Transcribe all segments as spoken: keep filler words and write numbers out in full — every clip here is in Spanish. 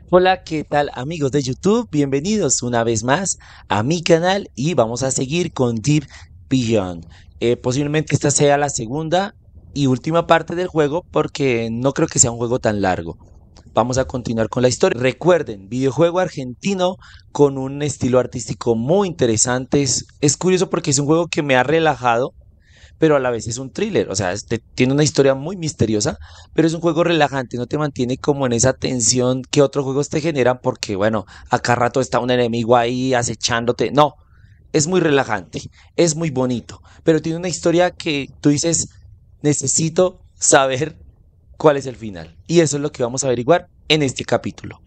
Hola, ¿qué tal amigos de YouTube? Bienvenidos una vez más a mi canal y vamos a seguir con Deep Beyond. Eh, posiblemente esta sea la segunda y última parte del juego porque no creo que sea un juego tan largo. Vamos a continuar con la historia. Recuerden, videojuego argentino con un estilo artístico muy interesante. Es, es curioso porque es un juego que me ha relajado, pero a la vez es un thriller, o sea, este, tiene una historia muy misteriosa, pero es un juego relajante, no te mantiene como en esa tensión que otros juegos te generan porque, bueno, acá rato está un enemigo ahí acechándote, no, es muy relajante, es muy bonito, pero tiene una historia que tú dices, necesito saber cuál es el final, y eso es lo que vamos a averiguar en este capítulo.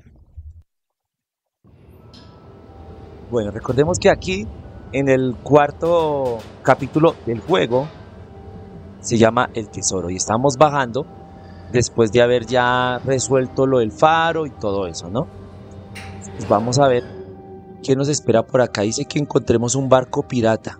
Bueno, recordemos que aquí, en el cuarto capítulo del juego, se llama El Tesoro, y estamos bajando después de haber ya resuelto lo del faro y todo eso, ¿no? Pues vamos a ver qué nos espera por acá. Dice que encontremos un barco pirata.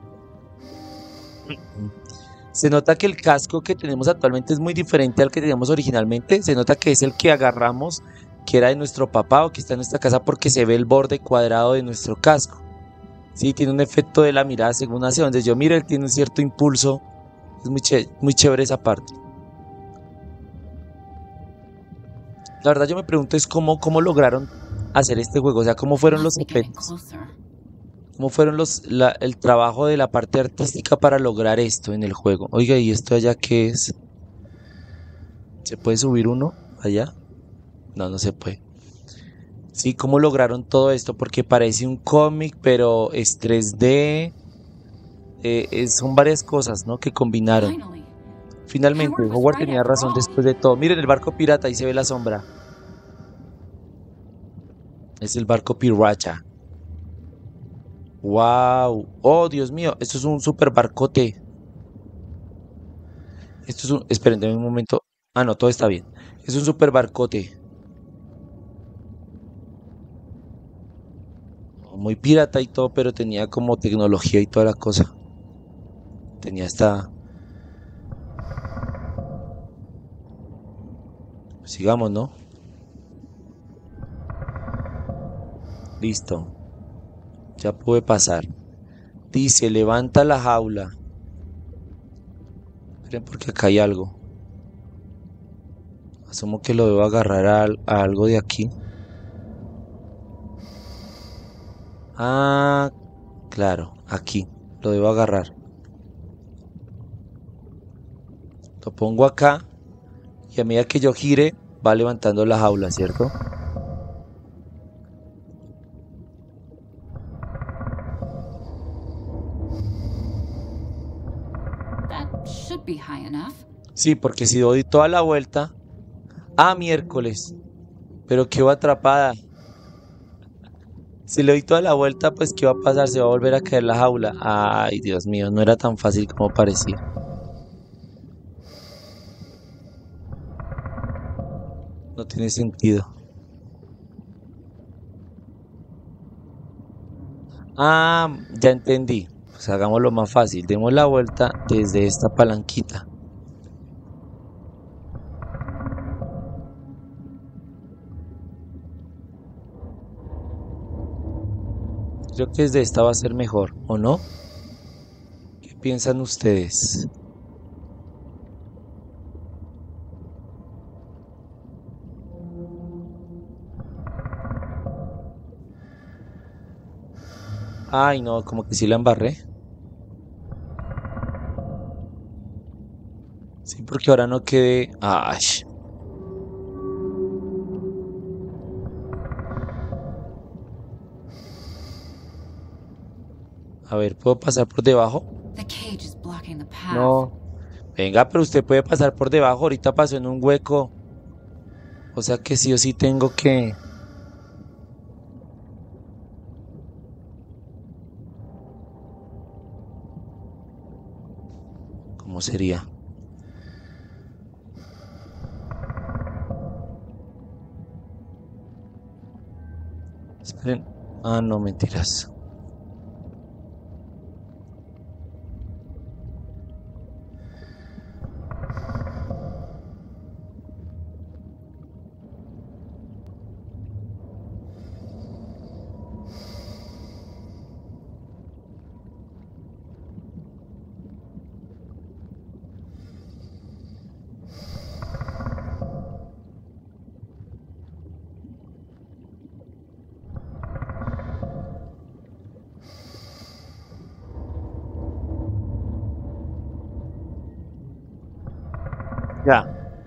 Se nota que el casco que tenemos actualmente es muy diferente al que teníamos originalmente. Se nota que es el que agarramos, que era de nuestro papá o que está en nuestra casa porque se ve el borde cuadrado de nuestro casco. Sí, tiene un efecto de la mirada según hacia donde yo miro, él tiene un cierto impulso. Es muy, ché muy chévere esa parte. La verdad yo me pregunto es cómo, cómo lograron hacer este juego, o sea, cómo fueron los efectos, cómo fueron los, la, el trabajo de la parte artística para lograr esto en el juego. Oiga, ¿y esto allá qué es? ¿Se puede subir uno allá? No, no se puede. Sí, ¿cómo lograron todo esto? Porque parece un cómic, pero es tres D, eh, eh, son varias cosas, ¿no? Que combinaron. Finalmente, Howard tenía razón después de todo. Miren el barco pirata, ahí se ve la sombra. Es el barco pirata. Wow. Oh, Dios mío, esto es un super barcote. Esto es un... Esperen, denme un momento. Ah, no, todo está bien. Es un super barcote. Muy pirata y todo, pero tenía como tecnología y toda la cosa. Tenía esta... Sigamos, ¿no? Listo. Ya pude pasar. Dice, levanta la jaula. Miren porque acá hay algo. Asumo que lo debo agarrar a, a algo de aquí. Ah, claro, aquí. Lo debo agarrar. Lo pongo acá. Y a medida que yo gire, va levantando la jaula, ¿cierto? Sí, porque si doy toda la vuelta... Ah, miércoles. Pero quedó atrapada. Si le doy toda la vuelta, pues ¿qué va a pasar? Se va a volver a caer la jaula. Ay, Dios mío, no era tan fácil como parecía. No tiene sentido. Ah, ya entendí. Pues hagámoslo más fácil. Demos la vuelta desde esta palanquita. Creo que desde esta va a ser mejor, ¿o no? ¿Qué piensan ustedes? Ay, no, como que sí la embarré. Sí, porque ahora no quedé... Ay. A ver, ¿puedo pasar por debajo? No. Venga, pero usted puede pasar por debajo. Ahorita pasó en un hueco. O sea que sí o sí tengo que... ¿Cómo sería? Esperen. Ah, no, mentiras.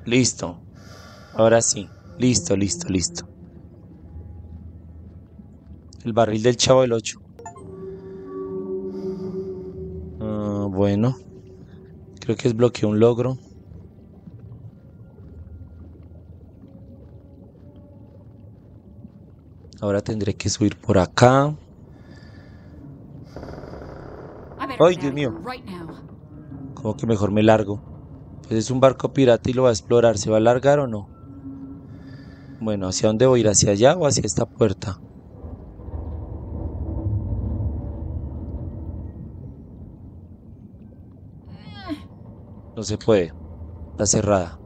Listo. Ahora sí. Listo, listo, listo. El barril del Chavo del ocho. Uh, bueno. Creo que desbloqueó un logro. Ahora tendré que subir por acá. ¡Ay, Dios mío! Como que mejor me largo. Pues es un barco pirata y lo va a explorar. ¿Se va a largar o no? Bueno, ¿hacia dónde voy a ir? ¿Hacia allá o hacia esta puerta? No se puede. Está cerrada.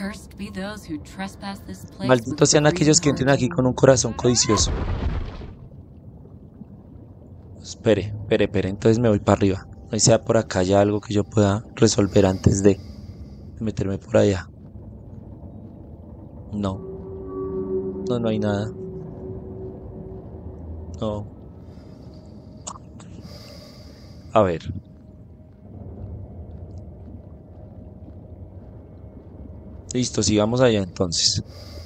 Malditos sean aquellos que entren aquí con un corazón codicioso. Espere, espere, espere. Entonces me voy para arriba. No sea por acá ya algo que yo pueda resolver antes de meterme por allá. No. No, no hay nada. No. A ver. Listo, sigamos allá entonces.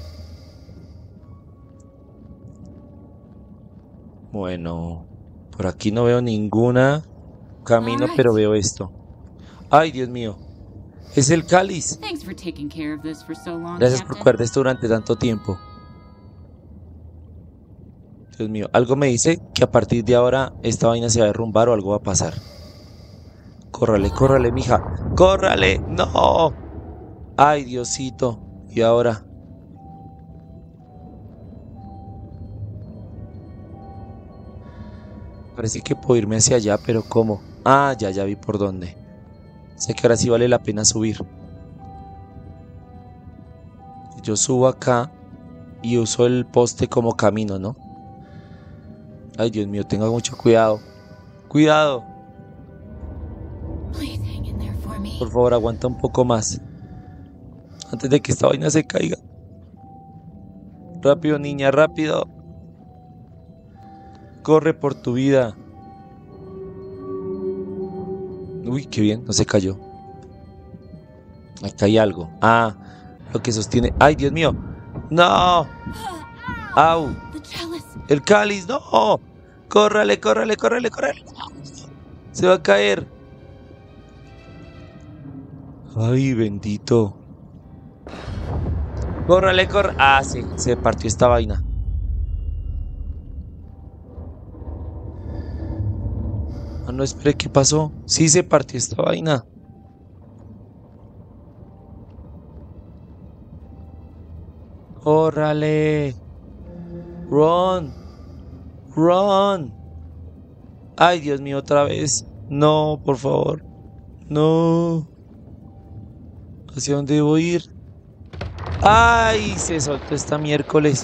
Bueno, por aquí no veo ninguna camino, pero veo esto. ¡Ay, Dios mío! ¡Es el cáliz! Gracias por cuidar de esto durante tanto tiempo. Dios mío, algo me dice que a partir de ahora esta vaina se va a derrumbar o algo va a pasar. Córrale, córrale, mija. ¡Córrale! ¡No! ¡Ay, Diosito! ¿Y ahora? Parece que puedo irme hacia allá, pero ¿cómo? Ah, ya, ya vi por dónde. Sé que ahora sí vale la pena subir. Yo subo acá y uso el poste como camino, ¿no? Ay, Dios mío, tenga mucho cuidado. ¡Cuidado! Por favor, aguanta un poco más. Antes de que esta vaina se caiga. Rápido, niña, rápido. Corre por tu vida. Uy, qué bien, no se cayó. Acá hay algo. Ah, lo que sostiene. ¡Ay, Dios mío! ¡No! ¡Au! ¡El cáliz! ¡No! ¡Córrale, córrale, córrale, córrale! ¡Se va a caer! ¡Ay, bendito! ¡Córrale, córrale! Ah, sí, se partió esta vaina. Ah, no, espere, ¿qué pasó? Sí, se partió esta vaina. ¡Córrale! ¡Run! ¡Run! ¡Ay, Dios mío, otra vez! No, por favor. No. ¿Hacia dónde debo ir? ¡Ay! Se soltó esta miércoles.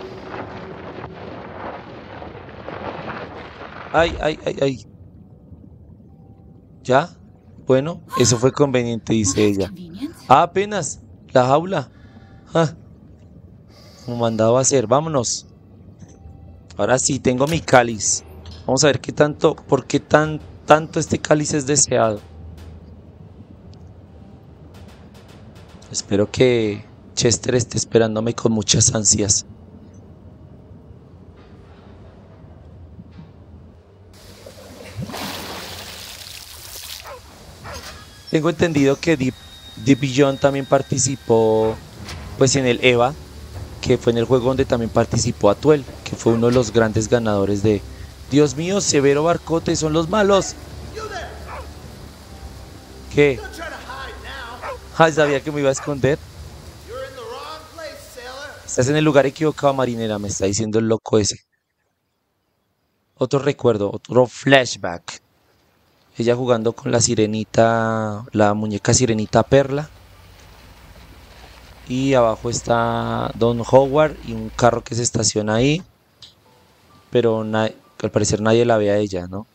¡Ay, ay, ay, ay! ¿Ya? Bueno, eso fue conveniente, dice ella. Ah, apenas. La jaula. Ah, como mandado a hacer. Vámonos. Ahora sí, tengo mi cáliz. Vamos a ver qué tanto, por qué tan, tanto este cáliz es deseado. Espero que Chester esté esperándome con muchas ansias. Tengo entendido que Deep, Deep Beyond también participó pues en el EVA, que fue en el juego donde también participó Atuel, que fue uno de los grandes ganadores de... Dios mío, Severo Barcote, son los malos. ¿Qué? Ah, sabía que me iba a esconder. Estás en el lugar equivocado, marinera, me está diciendo el loco ese. Otro recuerdo, otro flashback. Ella jugando con la sirenita, la muñeca sirenita Perla. Y abajo está Don Howard y un carro que se estaciona ahí. Pero al parecer nadie la ve a ella, ¿no?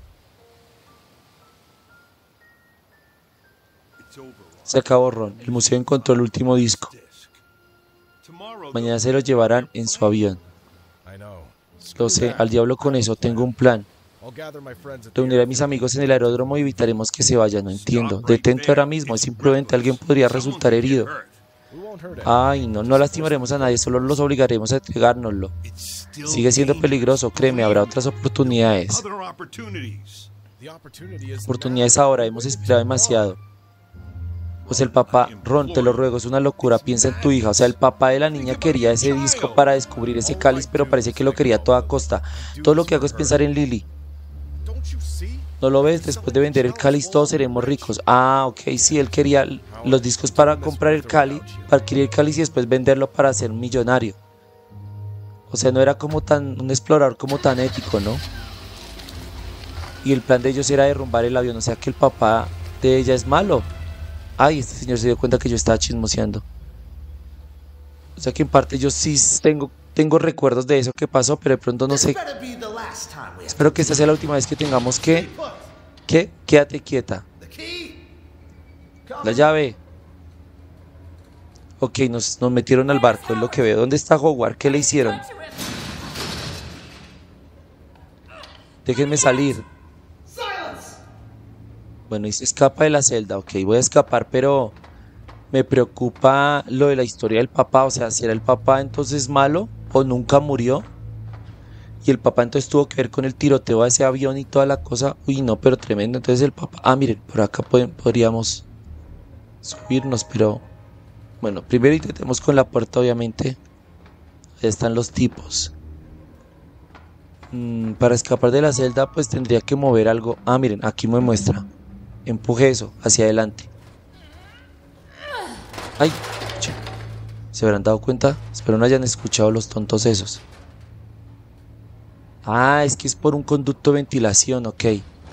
Se acabó, Ron. El museo encontró el último disco. Mañana se lo llevarán en su avión. Lo sé, al diablo con eso, tengo un plan. Reuniré a mis amigos en el aeródromo y evitaremos que se vayan. No entiendo. Detente ahora mismo, es imprudente, alguien podría resultar herido. Ay, no, no lastimaremos a nadie, solo los obligaremos a entregárnoslo. Sigue siendo peligroso, créeme, habrá otras oportunidades. Oportunidades ahora, hemos esperado demasiado. Pues el papá, Ron, te lo ruego, es una locura, piensa en tu hija. O sea, el papá de la niña quería ese disco para descubrir ese cáliz, pero parece que lo quería a toda costa. Todo lo que hago es pensar en Lily. ¿No lo ves? Después de vender el cáliz todos seremos ricos. Ah, ok, sí, él quería los discos para comprar el cáliz, para adquirir el cáliz y después venderlo para ser un millonario. O sea, no era como tan, un explorador como tan ético, ¿no? Y el plan de ellos era derrumbar el avión, o sea que el papá de ella es malo. Ay, este señor se dio cuenta que yo estaba chismoseando. O sea que en parte yo sí tengo, tengo recuerdos de eso que pasó, pero de pronto no sé. Espero que esta sea la última vez que tengamos que... ¿Qué? Quédate quieta. La llave. Ok, nos, nos metieron al barco, es lo que veo. ¿Dónde está Howard? ¿Qué le hicieron? Déjenme salir. Bueno, y se escapa de la celda. Ok, voy a escapar, pero me preocupa lo de la historia del papá. O sea, si era el papá entonces malo o nunca murió. Y el papá entonces tuvo que ver con el tiroteo a ese avión y toda la cosa. Uy, no, pero tremendo. Entonces el papá... Ah, miren, por acá pod podríamos subirnos, pero... Bueno, primero intentemos con la puerta, obviamente. Ahí están los tipos. Mm, para escapar de la celda, pues tendría que mover algo. Ah, miren, aquí me muestra. Empuje eso hacia adelante. Ay, che. ¿Se habrán dado cuenta? Espero no hayan escuchado los tontos esos. Ah, es que es por un conducto de ventilación, ok.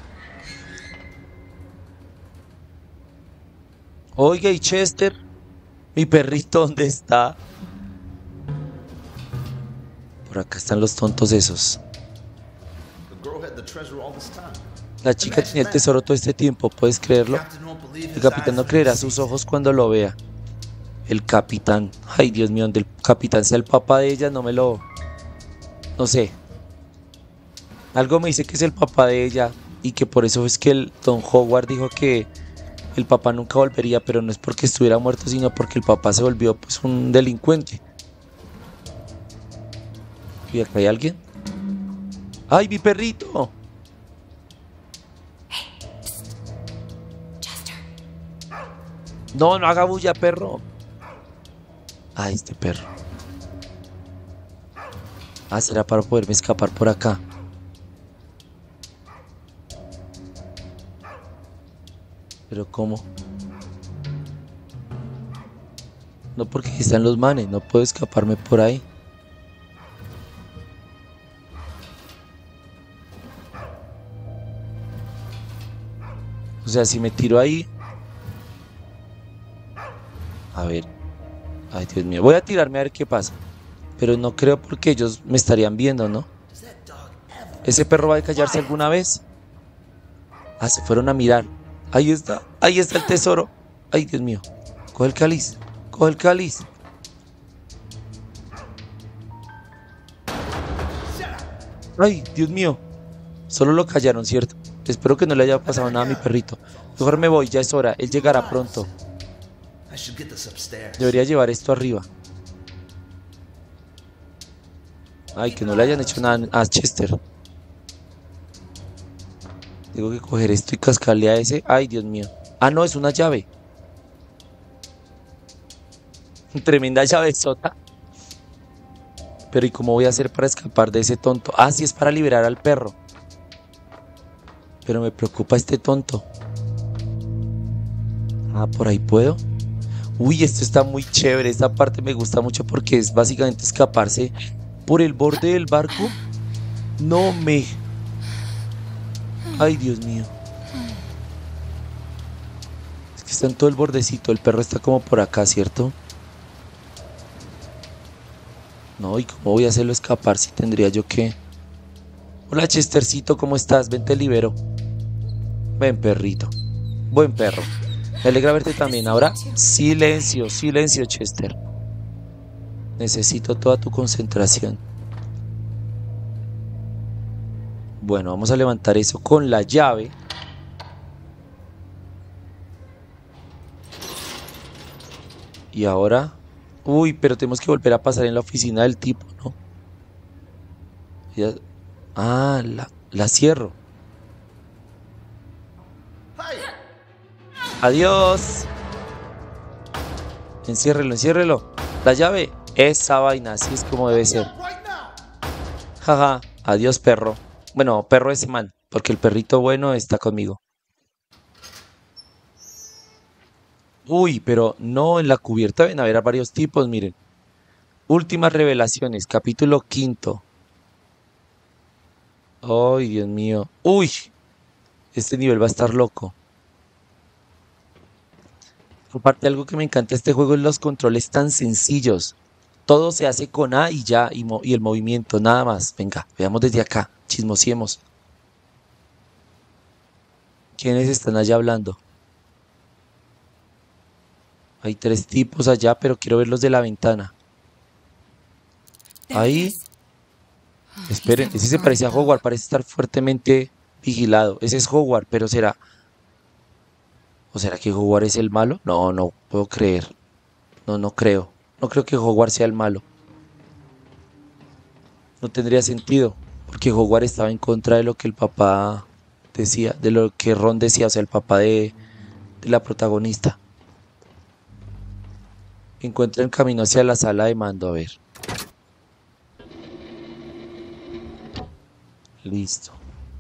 Oiga, y Chester, mi perrito, ¿dónde está? Por acá están los tontos esos. La chica tenía el tesoro todo este tiempo, ¿puedes creerlo? El capitán no creerá sus ojos cuando lo vea. El capitán, ay Dios mío, donde el capitán sea el papá de ella, no me lo... No sé. Algo me dice que es el papá de ella y que por eso es que el Don Howard dijo que el papá nunca volvería, pero no es porque estuviera muerto, sino porque el papá se volvió pues un delincuente. ¿Y acá hay alguien? ¡Ay, mi perrito! No, no haga bulla, perro. Ay, este perro. Ah, será para poderme escapar por acá. Pero ¿cómo? No, porque aquí están los manes, no puedo escaparme por ahí. O sea, si me tiro ahí... A ver. Ay, Dios mío. Voy a tirarme a ver qué pasa. Pero no creo porque ellos me estarían viendo, ¿no? ¿Ese perro va a callarse alguna vez? Ah, se fueron a mirar. Ahí está. Ahí está el tesoro. Ay, Dios mío. Coge el cáliz. Coge el cáliz. Ay, Dios mío. Solo lo callaron, ¿cierto? Espero que no le haya pasado nada a mi perrito. Mejor me voy, ya es hora. Él llegará pronto. Debería llevar esto arriba. Ay, que no le hayan hecho nada a Chester. Tengo que coger esto y cascarle a ese. Ay, Dios mío. Ah, no, es una llave. Tremenda llave sota. Pero ¿y cómo voy a hacer para escapar de ese tonto? Ah, sí, es para liberar al perro. Pero me preocupa este tonto. Ah, por ahí puedo. Uy, esto está muy chévere. Esta parte me gusta mucho porque es básicamente escaparse por el borde del barco. No me... Ay, Dios mío. Es que está en todo el bordecito. El perro está como por acá, ¿cierto? No, ¿y cómo voy a hacerlo escapar si tendría yo que...? Hola, Chestercito, ¿cómo estás? Ven, te libero. Ven, perrito. Buen perro. Me alegra verte también. Ahora, silencio, silencio, Chester. Necesito toda tu concentración. Bueno, vamos a levantar eso con la llave. Y ahora... Uy, pero tenemos que volver a pasar en la oficina del tipo, ¿no? Ya- Ah, la, la cierro. Adiós. Enciérrelo, enciérrelo. La llave. Esa vaina, así es como debe ser. Jaja. Adiós, perro. Bueno, perro ese man, porque el perrito bueno está conmigo. Uy, pero no, en la cubierta ven a ver a varios tipos, miren. Últimas revelaciones, capítulo quinto. Ay, Dios mío. Uy, este nivel va a estar loco. Aparte, algo que me encanta de este juego es los controles tan sencillos. Todo se hace con A y ya, y, mo- y el movimiento, nada más. Venga, veamos desde acá, chismosiemos. ¿Quiénes están allá hablando? Hay tres tipos allá, pero quiero verlos de la ventana. Ahí, esperen, ese se parece a Howard, parece estar fuertemente vigilado. Ese es Howard, pero será... ¿O será que Howard es el malo? No, no puedo creer. No, no creo. No creo que Howard sea el malo. No tendría sentido, porque Howard estaba en contra de lo que el papá decía, de lo que Ron decía, o sea, el papá de, de la protagonista. Encuentra el camino hacia la sala de mando, a ver. Listo.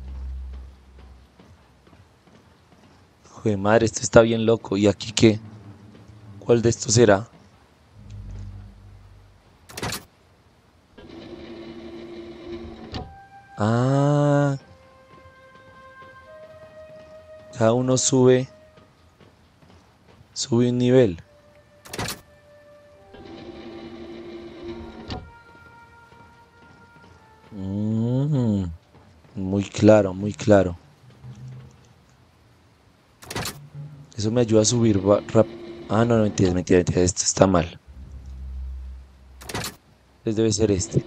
Joder, madre, esto está bien loco. ¿Y aquí qué? ¿Cuál de estos será? Ah, cada uno sube, sube un nivel. Mm, muy claro, muy claro. Eso me ayuda a subir va- rap- Ah, no, no, mentira, mentira, mentira, esto está mal. Entonces debe ser este.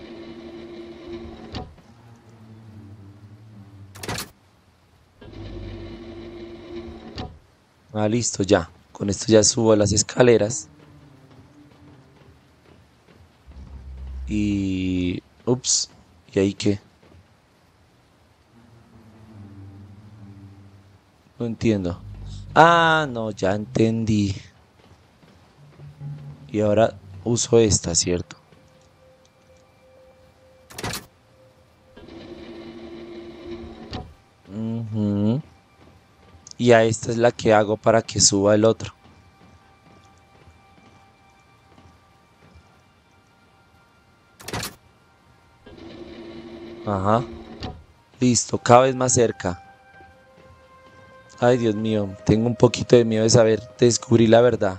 Ah, listo, ya. Con esto ya subo a las escaleras. Y... Ups. ¿Y ahí qué? No entiendo. Ah, no, ya entendí. Y ahora uso esta, ¿cierto? Ujú. Y a esta es la que hago para que suba el otro. Ajá. Listo, cada vez más cerca. Ay, Dios mío, tengo un poquito de miedo de saber, descubrí la verdad.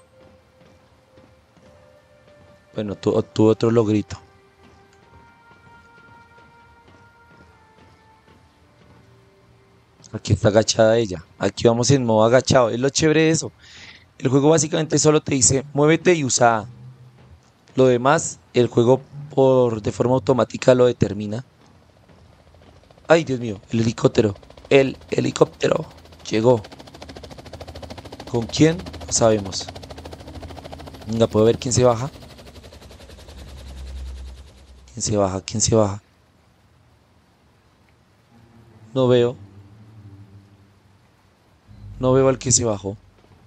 Bueno, tú, tú otro logrito. Aquí está agachada ella. Aquí vamos en modo agachado. Es lo chévere de eso. El juego básicamente solo te dice, muévete y usa A. Lo demás, el juego por de forma automática lo determina. Ay, Dios mío, el helicóptero. El helicóptero llegó. ¿Con quién? No sabemos. Venga, ¿puedo ver quién se baja? ¿Quién se baja? ¿Quién se baja? No veo. No veo al que se bajó.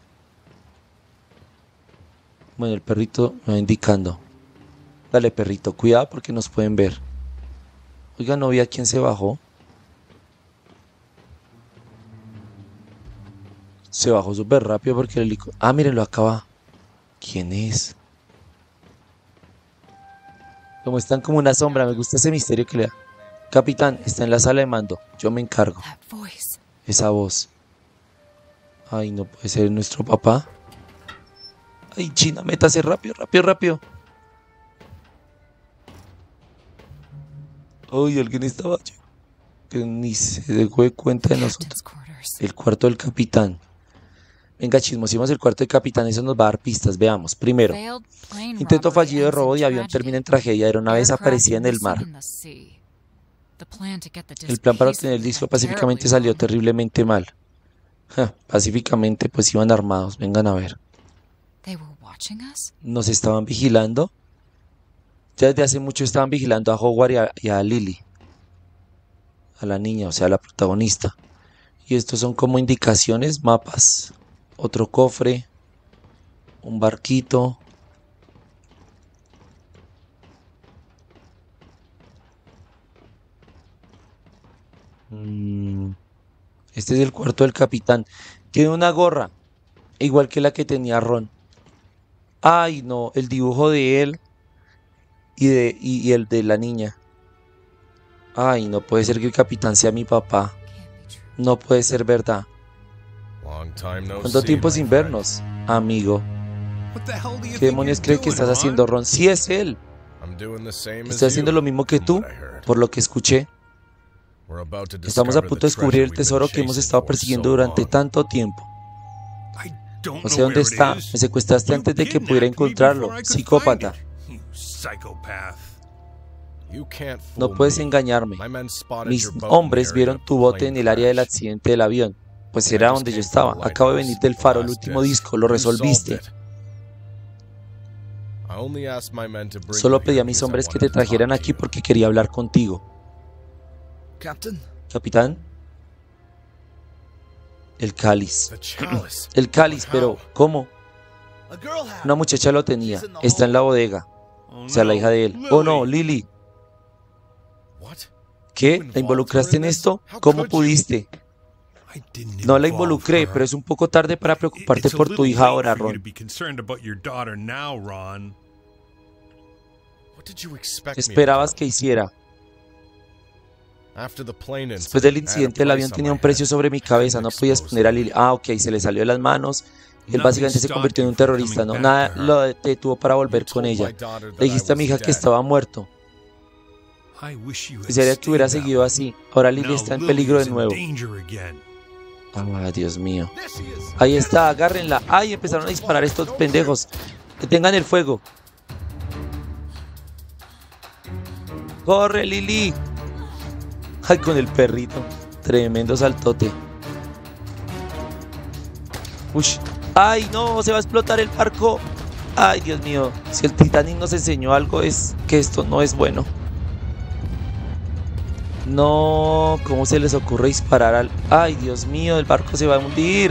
Bueno, el perrito me va indicando. Dale, perrito, cuidado porque nos pueden ver. Oiga, no vi a quién se bajó. Se bajó súper rápido porque el helicóptero... Ah, mírenlo, acaba. ¿Quién es? Como están como una sombra, me gusta ese misterio que le da. Capitán, está en la sala de mando. Yo me encargo. Esa voz. Ay, no puede ser nuestro papá. Ay, China, métase rápido, rápido, rápido. Ay, alguien estaba allá. Que ni se dejó de cuenta de nosotros. El cuarto del capitán. Venga, chismosimos el cuarto del capitán. Eso nos va a dar pistas. Veamos. Primero, intento fallido de robo de avión termina en tragedia. Aeronave desaparecida en el mar. El plan para obtener el disco pacíficamente salió terriblemente mal. Ja, pacíficamente, pues iban armados. Vengan a ver. ¿Nos estaban vigilando? Ya desde hace mucho estaban vigilando a Howard y a, y a Lily. A la niña, o sea, a la protagonista. Y estos son como indicaciones, mapas. Otro cofre. Un barquito. Mm, Este es el cuarto del capitán. Tiene una gorra, igual que la que tenía Ron. Ay, no, el dibujo de él y, de, y, y el de la niña. Ay, no puede ser que el capitán sea mi papá. No puede ser verdad. ¿Cuánto tiempo sin vernos, amigo? ¿Qué demonios cree que estás haciendo, Ron? Sí, es él. Estoy haciendo lo mismo que tú, por lo que escuché. Estamos a punto de descubrir el tesoro que hemos estado persiguiendo durante tanto tiempo. No sé dónde está. Me secuestraste antes de que pudiera encontrarlo. Psicópata. No puedes engañarme. Mis hombres vieron tu bote en el área del accidente del avión. Pues era donde yo estaba. Acabo de venir del faro, el último disco. Lo resolviste. Solo pedí a mis hombres que te trajeran aquí porque quería hablar contigo. Capitán. El cáliz. El cáliz, pero ¿cómo? Una muchacha lo tenía. Está en la bodega. O sea, la hija de él. Oh no, Lily. ¿Qué? ¿La involucraste en esto? ¿Cómo pudiste? No la involucré, pero es un poco tarde para preocuparte por tu hija ahora, Ron. ¿Qué esperabas que hiciera? Después del incidente, el avión tenía un precio sobre mi cabeza. No podías poner a Lily. Ah, ok, se le salió de las manos. Él básicamente se convirtió en un terrorista, ¿no? Nada lo detuvo para volver con ella. Le dijiste a mi hija que estaba muerto. Desearía que hubiera seguido así. Ahora Lily está en peligro de nuevo. Ah, Dios mío. Ahí está, agárrenla. Ay, empezaron a disparar estos pendejos. Detengan el fuego. ¡Corre, Lily! Ay, con el perrito. Tremendo saltote. Uy. Ay, no, se va a explotar el barco. Ay, Dios mío. Si el Titanic nos enseñó algo es que esto no es bueno. No, ¿cómo se les ocurre disparar al... Ay, Dios mío, el barco se va a hundir.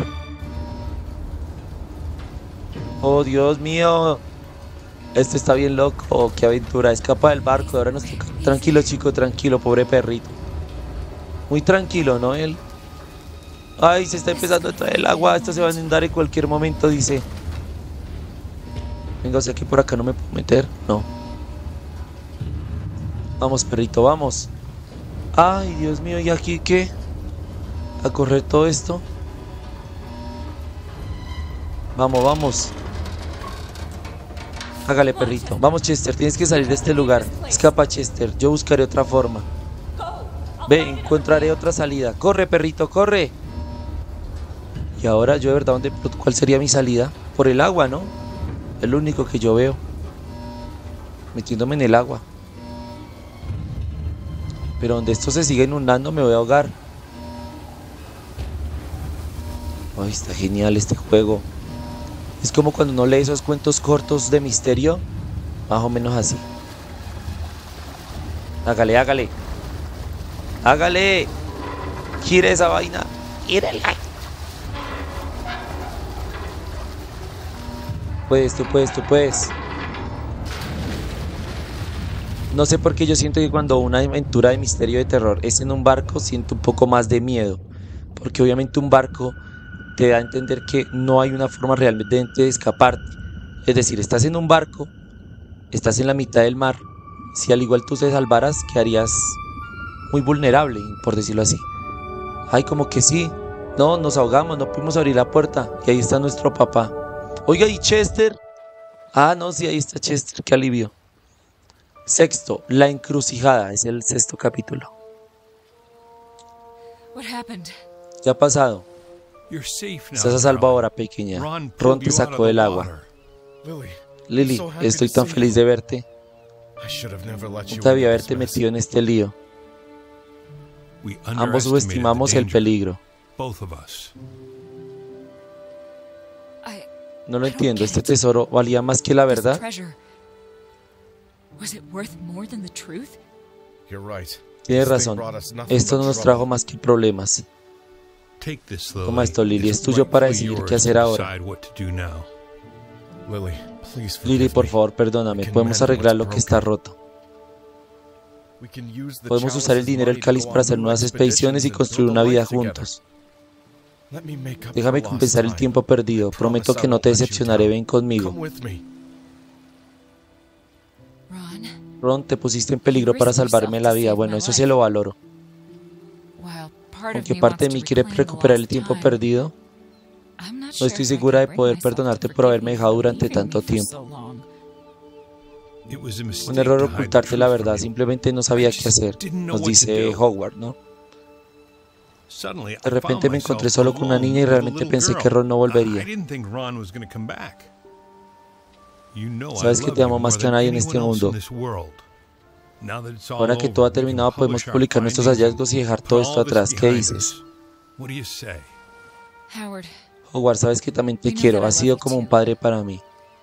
Oh, Dios mío. Esto está bien loco. Qué aventura. Escapa del barco. Ahora nos toca... Tranquilo, chico, tranquilo, pobre perrito. Muy tranquilo, ¿no? Él. Ay, se está empezando a traer el agua. Esto se va a inundar en cualquier momento, dice. Venga, o sea que por acá no me puedo meter. No. Vamos, perrito, vamos. Ay, Dios mío, ¿y aquí qué? A correr todo esto. Vamos, vamos. Hágale, perrito. Vamos, Chester, tienes que salir de este lugar. Escapa, Chester, yo buscaré otra forma. Ve, encontraré otra salida. Corre, perrito, corre. Y ahora yo de verdad, ¿dónde, ¿cuál sería mi salida? Por el agua, ¿no? Es lo único que yo veo. Metiéndome en el agua. Pero donde esto se sigue inundando me voy a ahogar. Ay, está genial este juego. Es como cuando uno lee esos cuentos cortos de misterio. Más o menos así. Hágale, hágale. Hágale. Gire esa vaina. Gírela. Puedes, tú puedes, tú puedes. No sé por qué yo siento que cuando una aventura de misterio de terror es en un barco, siento un poco más de miedo. Porque obviamente un barco te da a entender que no hay una forma realmente de escaparte. Es decir, estás en un barco, estás en la mitad del mar. Si al igual tú te salvaras, quedarías muy vulnerable, por decirlo así. Ay, como que sí. No, nos ahogamos, no pudimos abrir la puerta. Y ahí está nuestro papá. Oiga, ¿y Chester? Ah, no, sí, ahí está Chester, qué alivio. Sexto, la encrucijada, es el sexto capítulo. ¿Qué ha pasado? Estás a salvo ahora, pequeña. Ron te sacó del agua. Lily, estoy tan feliz de verte. Nunca debí haberte metido en este lío. Ambos subestimamos el peligro. No lo entiendo. ¿Este tesoro valía más que la verdad? Tienes razón. Esto no nos trajo más que problemas. Toma esto, Lily. Es tuyo para decidir qué hacer ahora. Lily, por favor, perdóname. Podemos arreglar lo que está roto. Podemos usar el dinero del cáliz para hacer nuevas expediciones y construir una vida juntos. Déjame compensar el tiempo perdido. Prometo que no te decepcionaré. Ven conmigo. Ron, te pusiste en peligro para salvarme la vida. Bueno, eso se lo valoro. Aunque parte de mí quiere recuperar el tiempo perdido, no estoy segura de poder perdonarte por haberme dejado durante tanto tiempo. Un error ocultarte la verdad. Simplemente no sabía qué hacer. Nos dice Howard, ¿no? De repente me encontré solo con una niña y realmente pensé que Ron no volvería. Sabes que te amo más que a nadie en este mundo. Ahora que todo ha terminado, podemos publicar nuestros hallazgos y dejar todo esto atrás. ¿Qué dices? Howard, sabes que también te quiero. Has sido como un padre para mí.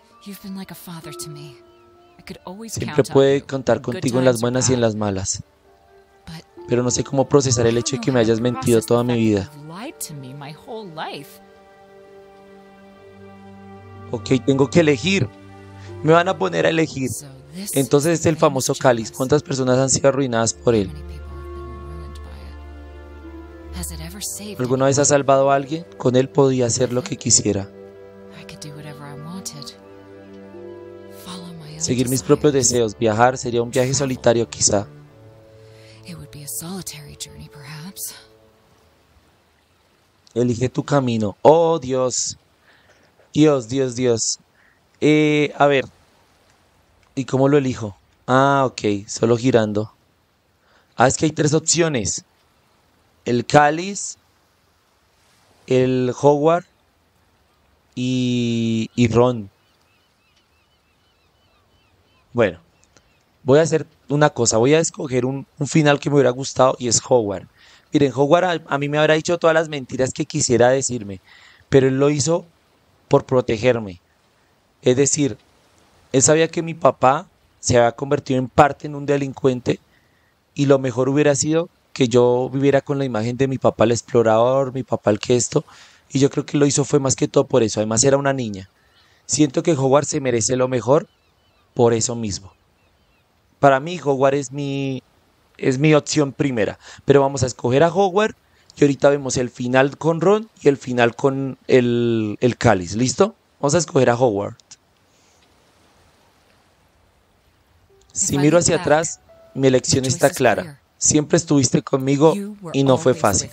Siempre puede contar contigo en las buenas y en las malas. Pero no sé cómo procesar el hecho de que me hayas mentido toda mi vida. Ok, tengo que elegir. Me van a poner a elegir. Entonces es el famoso cáliz. ¿Cuántas personas han sido arruinadas por él? ¿Alguna vez ha salvado a alguien? Con él podía hacer lo que quisiera. Seguir mis propios deseos. Viajar sería un viaje solitario quizá. Elige tu camino. Oh, Dios. Dios, Dios, Dios. Eh, a ver. ¿Y cómo lo elijo? Ah, ok. Solo girando. Ah, es que hay tres opciones. El cáliz, el Howard y, y Ron. Bueno, voy a hacer una cosa. Voy a escoger un, un final que me hubiera gustado y es Howard. Miren, Howard a, a mí me habrá dicho todas las mentiras que quisiera decirme, pero él lo hizo por protegerme. Es decir, él sabía que mi papá se había convertido en parte en un delincuente y lo mejor hubiera sido que yo viviera con la imagen de mi papá el explorador, mi papá el que esto, y yo creo que lo hizo fue más que todo por eso. Además era una niña. Siento que Howard se merece lo mejor por eso mismo. Para mí Howard es mi, es mi opción primera, pero vamos a escoger a Howard y ahorita vemos el final con Ron y el final con el, el cáliz. ¿Listo? Vamos a escoger a Howard. Si miro hacia atrás, mi elección está clara. Siempre estuviste conmigo y no fue fácil.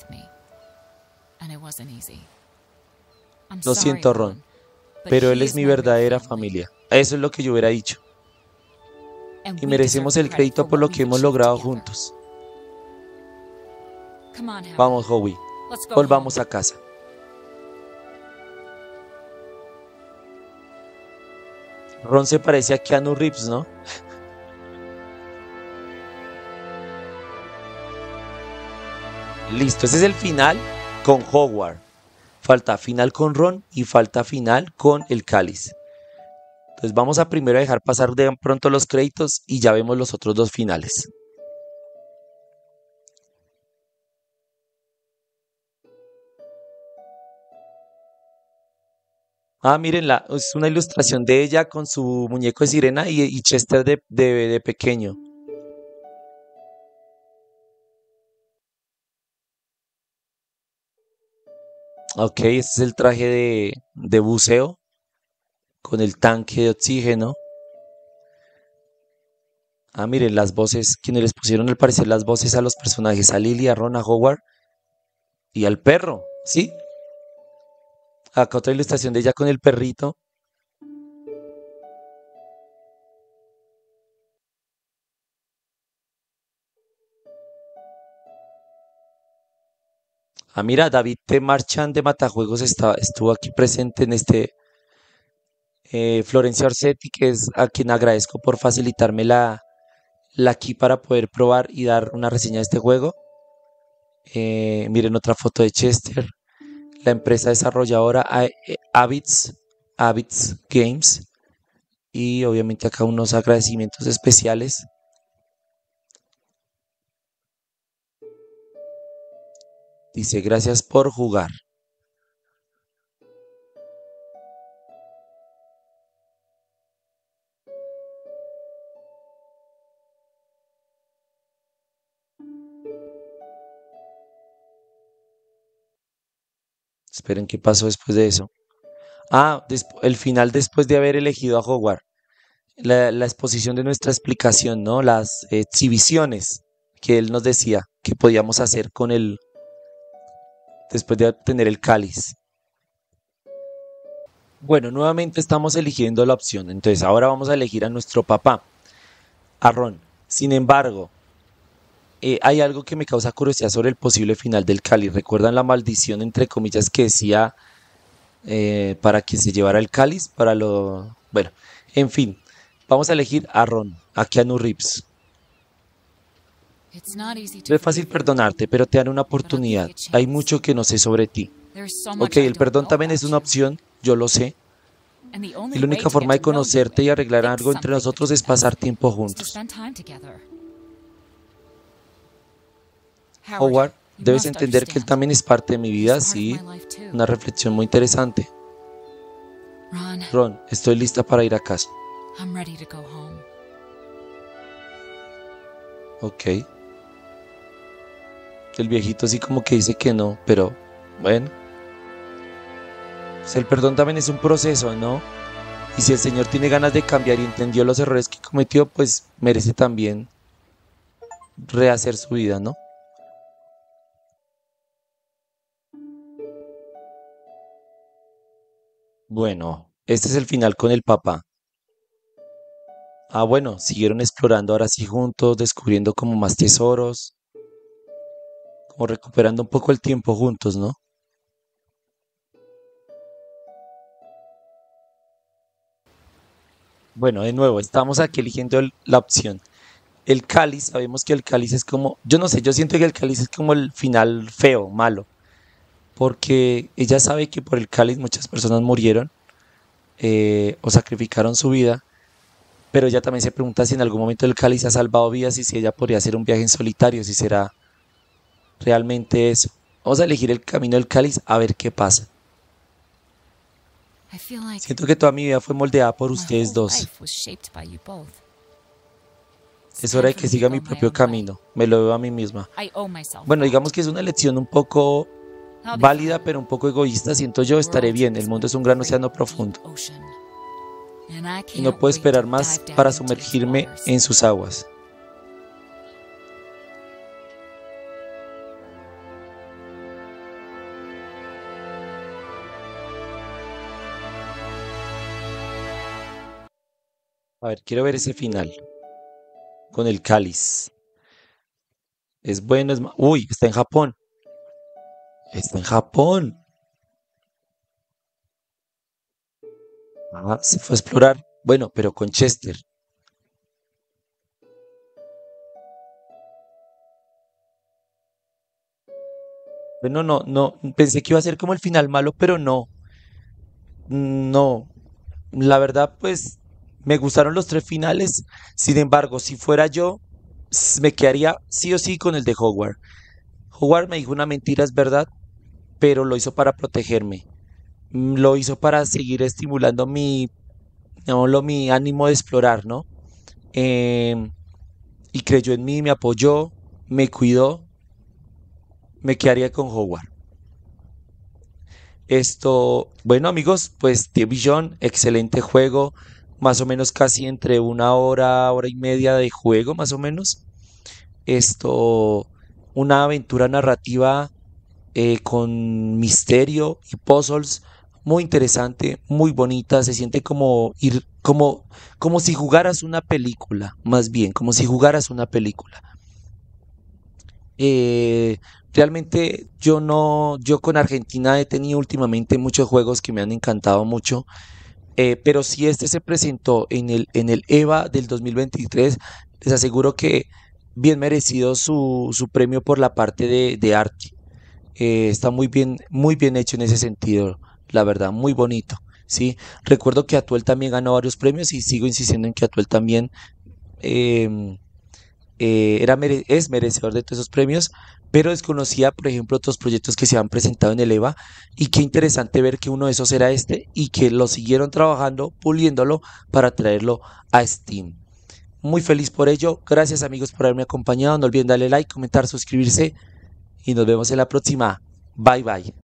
Lo siento, Ron, pero él es mi verdadera familia. Eso es lo que yo hubiera dicho. Y merecemos el crédito por lo que hemos logrado juntos. Vamos, Howie. Volvamos a casa. Ron se parece a Keanu Reeves, ¿no? Listo, ese es el final con Howard. Falta final con Ron y falta final con el cáliz. Entonces vamos a primero dejar pasar de pronto los créditos y ya vemos los otros dos finales. Ah, mírenla, es una ilustración de ella con su muñeco de sirena y, y Chester de, de, de pequeño. Ok, este es el traje de, de buceo con el tanque de oxígeno. Ah, miren las voces, quienes les pusieron al parecer las voces a los personajes, a Lily, a Ron, a Howard y al perro, ¿sí? Acá otra ilustración de ella con el perrito. Ah, mira, David T. Marchand de Matajuegos está, estuvo aquí presente en este. Eh, Florencia Orsetti, que es a quien agradezco por facilitarme la, la key para poder probar y dar una reseña de este juego. Eh, miren otra foto de Chester. La empresa desarrolladora A- eh, Abyss, Habits Games. Y obviamente acá unos agradecimientos especiales. Dice, gracias por jugar. Esperen, ¿qué pasó después de eso? Ah, desp- el final después de haber elegido a Howard. La, la exposición de nuestra explicación, ¿no? Las exhibiciones que él nos decía que podíamos hacer con él después de obtener el cáliz. Bueno, nuevamente estamos eligiendo la opción. Entonces ahora vamos a elegir a nuestro papá, a Ron. Sin embargo, eh, hay algo que me causa curiosidad sobre el posible final del cáliz. ¿Recuerdan la maldición, entre comillas, que decía eh, para que se llevara el cáliz? Para lo... Bueno, en fin, vamos a elegir a Ron, a Keanu Reeves. No es fácil perdonarte, pero te daré una oportunidad. Hay mucho que no sé sobre ti. Ok, el perdón también es una opción, yo lo sé. Y la única forma de conocerte y arreglar algo entre nosotros es pasar tiempo juntos. Howard, debes entender que él también es parte de mi vida, sí. Una reflexión muy interesante. Ron, estoy lista para ir a casa. Ok. El viejito así como que dice que no, pero bueno. Pues el perdón también es un proceso, ¿no? Y si el Señor tiene ganas de cambiar y entendió los errores que cometió, pues merece también rehacer su vida, ¿no? Bueno, este es el final con el papá. Ah, bueno, siguieron explorando ahora sí juntos, descubriendo como más tesoros, como recuperando un poco el tiempo juntos, ¿no? Bueno, de nuevo, estamos aquí eligiendo el- la opción. El cáliz, sabemos que el cáliz es como, yo no sé, yo siento que el cáliz es como el final feo, malo, porque ella sabe que por el cáliz muchas personas murieron eh, o sacrificaron su vida, pero ella también se pregunta si en algún momento el cáliz ha salvado vidas y si ella podría hacer un viaje en solitario, si será realmente eso. Vamos a elegir el camino del cáliz a ver qué pasa. Siento que toda mi vida fue moldeada por ustedes dos. Es hora de que siga mi propio camino. Me lo veo a mí misma. Bueno, digamos que es una elección un poco válida, pero un poco egoísta. Siento yo, estaré bien. El mundo es un gran océano profundo. Y no puedo esperar más para sumergirme en sus aguas. A ver, quiero ver ese final con el cáliz. Es bueno, es ma- Uy, está en Japón. Está en Japón. Ah, se fue a explorar. Bueno, pero con Chester. Bueno, no, no. Pensé que iba a ser como el final malo, pero no. No. La verdad, pues me gustaron los tres finales. Sin embargo, si fuera yo, s- me quedaría sí o sí con el de Howard. Howard me dijo una mentira, es verdad, pero lo hizo para protegerme. Mm, Lo hizo para seguir estimulando mi, llamémoslo, mi ánimo de explorar, ¿no? Em, y creyó en mí, me apoyó, me cuidó, me quedaría con Howard. Esto, bueno amigos, pues Division, excelente juego, más o menos casi entre una hora, hora y media de juego, más o menos. Esto, una aventura narrativa eh, con misterio y puzzles muy interesante, muy bonita, se siente como ir, como, como si jugaras una película, más bien, como si jugaras una película. Eh, Realmente yo no, yo con Argentina he tenido últimamente muchos juegos que me han encantado mucho, eh, pero si este se presentó en el, en el EVA del dos mil veintitrés, les aseguro que bien merecido su, su premio por la parte de, de arte. Eh, está muy bien, muy bien hecho en ese sentido, la verdad, muy bonito. ¿sí? Recuerdo que Atuel también ganó varios premios y sigo insistiendo en que Atuel también em, eh, era mere- es merecedor de todos esos premios, pero desconocía, por ejemplo, otros proyectos que se han presentado en el EVA y qué interesante ver que uno de esos era este y que lo siguieron trabajando, puliéndolo para traerlo a Steam. Muy feliz por ello. Gracias amigos por haberme acompañado. No olviden darle like, comentar, suscribirse y nos vemos en la próxima. Bye bye.